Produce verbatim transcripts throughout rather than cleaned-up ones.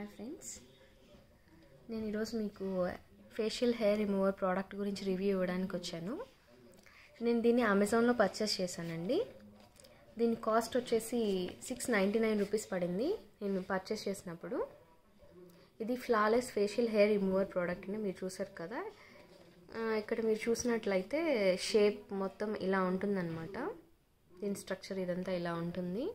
Hi friends, నేను ఈరోజు మీకు ఫేషియల్ హెయిర్ రిమూవర్ ప్రోడక్ట్ గురించి రివ్యూ ఇవ్వడానికి వచ్చాను. నేను దీన్ని అమెజాన్లో పర్చేస్ చేశానండి. దీని కాస్ట్ వచ్చేసి సిక్స్ నైంటీ నైన్ రూపీస్ పడింది నేను పర్చేస్ చేసినప్పుడు. ఇది flawless facial hair remover product అని మీరు చూసారు కదా. ఇక్కడ మీరు చూసినట్లయితే షేప్ మొత్తం ఇలా ఉంటుందన్నమాట. దీని స్ట్రక్చర్ ఇదంతా ఇలా ఉంటుంది.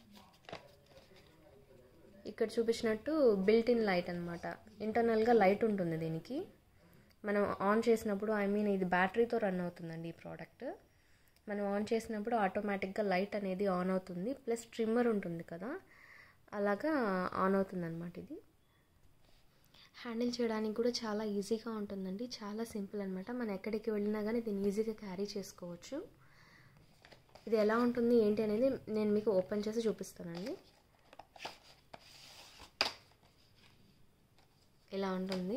ఇక్కడ చూపించినట్టు బిల్ట్ ఇన్ లైట్ అనమాట. ఇంటర్నల్గా లైట్ ఉంటుంది దీనికి. మనం ఆన్ చేసినప్పుడు, ఐ మీన్ ఇది బ్యాటరీతో రన్ అవుతుందండి ఈ ప్రోడక్ట్. మనం ఆన్ చేసినప్పుడు ఆటోమేటిక్గా లైట్ అనేది ఆన్ అవుతుంది. ప్లస్ ట్రిమ్మర్ ఉంటుంది కదా, అలాగా ఆన్ అవుతుంది అనమాట. ఇది హ్యాండిల్ చేయడానికి కూడా చాలా ఈజీగా ఉంటుందండి. చాలా సింపుల్ అనమాట. మనం ఎక్కడికి వెళ్ళినా కానీ దీన్ని ఈజీగా క్యారీ చేసుకోవచ్చు. ఇది ఎలా ఉంటుంది ఏంటి అనేది నేను మీకు ఓపెన్ చేసి చూపిస్తానండి. ఇలా ఉంటుంది.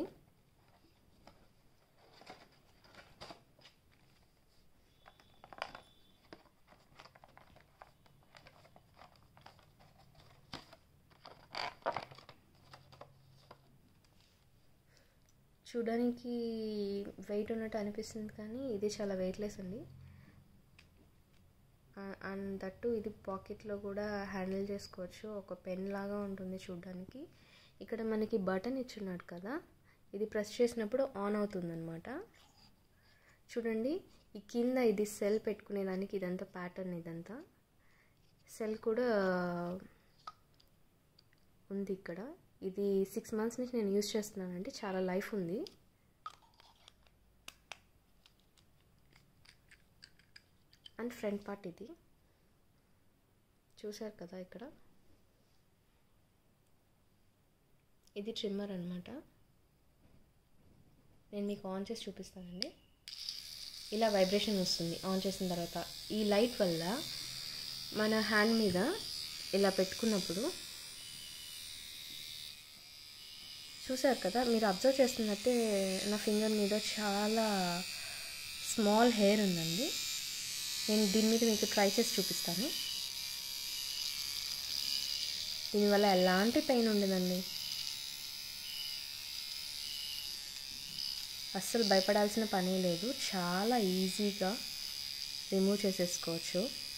చూడడానికి వెయిట్ ఉన్నట్టు అనిపిస్తుంది కానీ ఇది చాలా వెయిట్లెస్ అండి. అండ్ దట్టు ఇది పాకెట్లో కూడా హ్యాండిల్ చేసుకోవచ్చు. ఒక పెన్ లాగా ఉంటుంది చూడడానికి. ఇక్కడ మనకి బటన్ ఇచ్చున్నాడు కదా, ఇది ప్రెస్ చేసినప్పుడు ఆన్ అవుతుందన్నమాట. చూడండి, ఈ కింద ఇది సెల్ పెట్టుకునేదానికి ఇదంతా ప్యాటర్న్, ఇదంతా సెల్ కూడా ఉంది ఇక్కడ. ఇది సిక్స్ మంత్స్ నుంచి నేను యూజ్ చేస్తున్నానండి. చాలా లైఫ్ ఉంది. అండ్ ఫ్రంట్ పార్ట్ ఇది చూసారు కదా. ఇక్కడ ఇది ట్రిమ్మర్ అనమాట. నేను మీకు ఆన్ చేసి చూపిస్తానండి. ఇలా వైబ్రేషన్ వస్తుంది ఆన్ చేసిన తర్వాత. ఈ లైట్ వల్ల మన హ్యాండ్ మీద ఇలా పెట్టుకున్నప్పుడు చూసారు కదా, మీరు అబ్జర్వ్ చేస్తున్నట్టే నా ఫింగర్ మీద చాలా స్మాల్ హెయిర్ ఉందండి. నేను దీని మీద మీకు ట్రై చేసి చూపిస్తాను. దీనివల్ల ఎలాంటి పెయిన్ ఉండదండి. అస్సలు భయపడాల్సిన పని లేదు. చాలా ఈజీగా రిమూవ్ చేసేసుకోవచ్చు.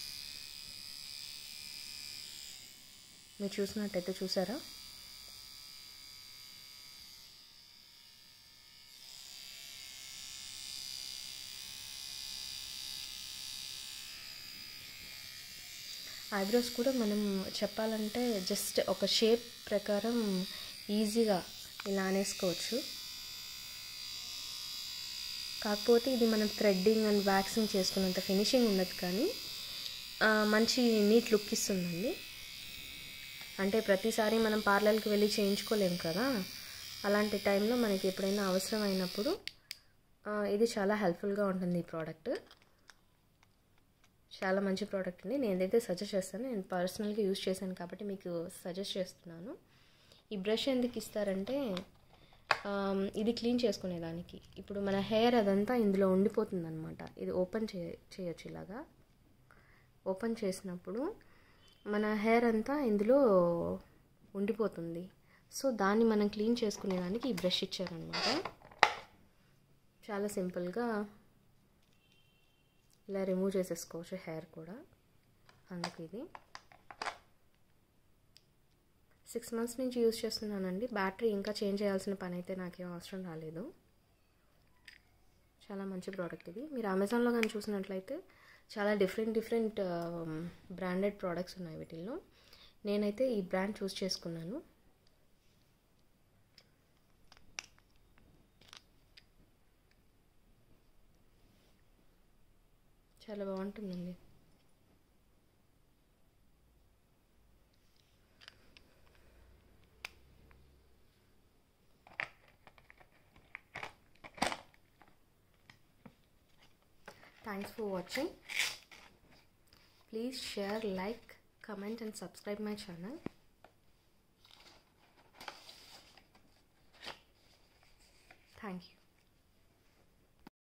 మీరు చూసినట్టయితే చూసారా, ఐబ్రోస్ కూడా మనం చెప్పాలంటే జస్ట్ ఒక షేప్ ప్రకారం ఈజీగా ఇలా అనేసుకోవచ్చు. కాకపోతే ఇది మనం థ్రెడ్డింగ్ అండ్ వ్యాక్సింగ్ చేసుకున్నంత ఫినిషింగ్ ఉండదు, కానీ మంచి నీట్ లుక్ ఇస్తుందండి. అంటే ప్రతిసారి మనం పార్లర్కి వెళ్ళి చేయించుకోలేము కదా, అలాంటి టైంలో మనకి ఎప్పుడైనా అవసరం అయినప్పుడు ఇది చాలా హెల్ప్ఫుల్గా ఉంటుంది ఈ ప్రోడక్ట్. చాలా మంచి ప్రోడక్ట్ అండి. నేను ఏదైతే సజెస్ట్ చేస్తాను, నేను పర్సనల్గా యూజ్ చేశాను కాబట్టి మీకు సజెస్ట్ చేస్తున్నాను. ఈ బ్రష్ ఎందుకు ఇస్తారంటే ఇది క్లీన్ చేసుకునేదానికి. ఇప్పుడు మన హెయిర్ అదంతా ఇందులో ఉండిపోతుంది అనమాట. ఇది ఓపెన్ చే చేయొచ్చు ఇలాగా. ఓపెన్ చేసినప్పుడు మన హెయిర్ అంతా ఇందులో ఉండిపోతుంది. సో దాన్ని మనం క్లీన్ చేసుకునేదానికి ఈ బ్రష్ ఇచ్చారనమాట. చాలా సింపుల్గా ఇలా రిమూవ్ చేసేసుకోవచ్చు హెయిర్ కూడా. అందుకు ఇది సిక్స్ మంత్స్ నుంచి యూజ్ చేస్తున్నానండి. బ్యాటరీ ఇంకా చేంజ్ చేయాల్సిన పని అయితే నాకేం అవసరం రాలేదు. చాలా మంచి ప్రోడక్ట్ ఇది. మీరు అమెజాన్లో కానీ చూసినట్లయితే చాలా డిఫరెంట్ డిఫరెంట్ బ్రాండెడ్ ప్రోడక్ట్స్ ఉన్నాయి వీటిల్లో. నేనైతే ఈ బ్రాండ్ చూస్ చేసుకున్నాను. చాలా బాగుంటుందండి. Thanks for watching. Please share, like, comment and subscribe my channel. Thank you.